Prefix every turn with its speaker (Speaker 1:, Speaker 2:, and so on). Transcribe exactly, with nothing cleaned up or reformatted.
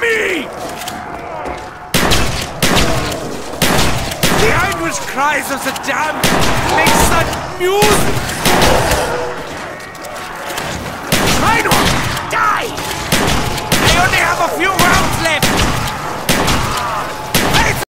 Speaker 1: me! The anguish cries of the damned make such music!